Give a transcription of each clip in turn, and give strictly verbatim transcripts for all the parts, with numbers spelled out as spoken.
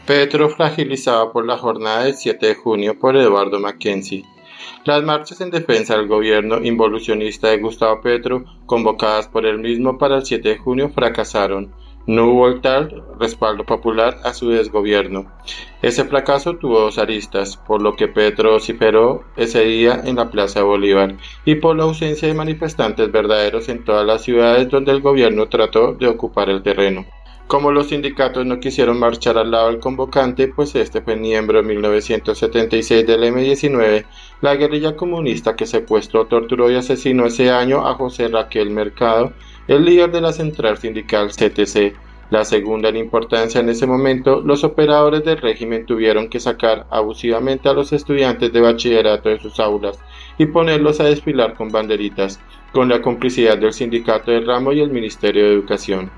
Petro fragilizado por la jornada del siete de junio por Eduardo Mackenzie. Las marchas en defensa del gobierno involucionista de Gustavo Petro, convocadas por él mismo para el siete de junio, fracasaron. No hubo tal respaldo popular a su desgobierno. Ese fracaso tuvo dos aristas, por lo que Petro vociferó ese día en la Plaza de Bolívar y por la ausencia de manifestantes verdaderos en todas las ciudades donde el gobierno trató de ocupar el terreno. Como los sindicatos no quisieron marchar al lado del convocante, pues este fue miembro en mil novecientos setenta y seis del eme diecinueve, la guerrilla comunista que secuestró, torturó y asesinó ese año a José Raquel Mercado, el líder de la central sindical ce te ce. La segunda en importancia en ese momento, los operadores del régimen tuvieron que sacar abusivamente a los estudiantes de bachillerato de sus aulas y ponerlos a desfilar con banderitas, con la complicidad del sindicato del ramo y el Ministerio de Educación.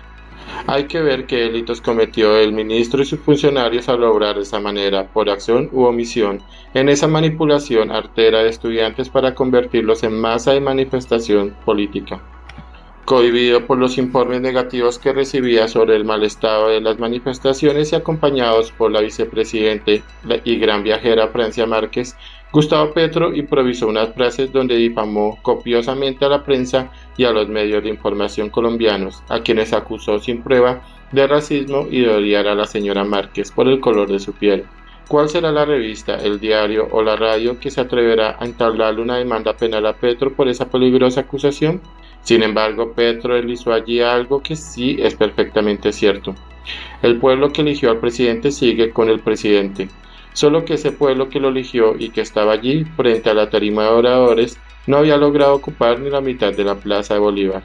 Hay que ver qué delitos cometió el ministro y sus funcionarios al obrar de esa manera, por acción u omisión, en esa manipulación artera de estudiantes para convertirlos en masa de manifestación política. Cohibido por los informes negativos que recibía sobre el mal estado de las manifestaciones y acompañados por la vicepresidenta y gran viajera Francia Márquez, Gustavo Petro improvisó unas frases donde difamó copiosamente a la prensa y a los medios de información colombianos, a quienes acusó sin prueba de racismo y de odiar a la señora Márquez por el color de su piel. ¿Cuál será la revista, el diario o la radio que se atreverá a entablarle una demanda penal a Petro por esa peligrosa acusación? Sin embargo, Petro deslizó allí algo que sí es perfectamente cierto. El pueblo que eligió al presidente sigue con el presidente. Solo que ese pueblo que lo eligió y que estaba allí frente a la tarima de oradores no había logrado ocupar ni la mitad de la Plaza de Bolívar.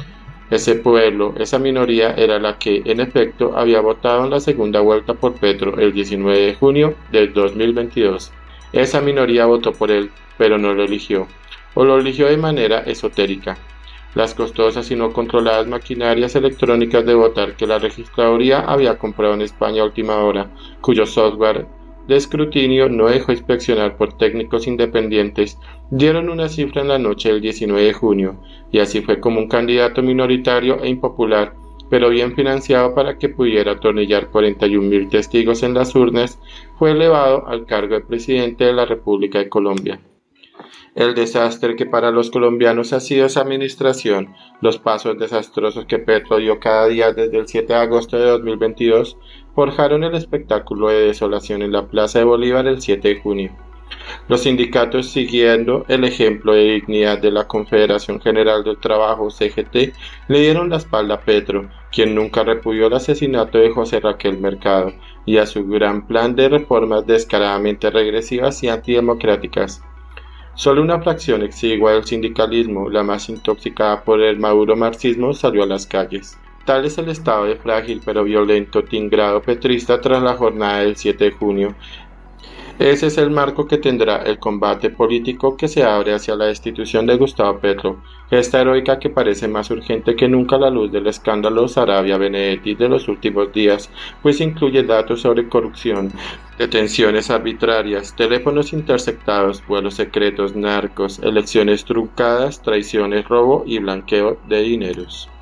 Ese pueblo, esa minoría, era la que, en efecto, había votado en la segunda vuelta por Petro el diecinueve de junio del dos mil veintidós. Esa minoría votó por él, pero no lo eligió, o lo eligió de manera esotérica. Las costosas y no controladas maquinarias electrónicas de votar que la registraduría había comprado en España a última hora, cuyo software de escrutinio no dejó inspeccionar por técnicos independientes, dieron una cifra en la noche del diecinueve de junio, y así fue como un candidato minoritario e impopular, pero bien financiado para que pudiera atornillar cuarenta y un mil testigos en las urnas, fue elevado al cargo de presidente de la República de Colombia. El desastre que para los colombianos ha sido esa administración, los pasos desastrosos que Petro dio cada día desde el siete de agosto de dos mil veintidós, forjaron el espectáculo de desolación en la Plaza de Bolívar el siete de junio. Los sindicatos, siguiendo el ejemplo de dignidad de la Confederación General del Trabajo ce ge te, le dieron la espalda a Petro, quien nunca repudió el asesinato de José Raquel Mercado, y a su gran plan de reformas descaradamente regresivas y antidemocráticas. Solo una fracción exigua del sindicalismo, la más intoxicada por el maduro marxismo, salió a las calles. Tal es el estado de frágil pero violento tinglado petrista tras la jornada del siete de junio. Ese es el marco que tendrá el combate político que se abre hacia la destitución de Gustavo Petro, esta heroica que parece más urgente que nunca a la luz del escándalo Saravia Benedetti de los últimos días, pues incluye datos sobre corrupción, detenciones arbitrarias, teléfonos interceptados, vuelos secretos, narcos, elecciones truncadas, traiciones, robo y blanqueo de dineros.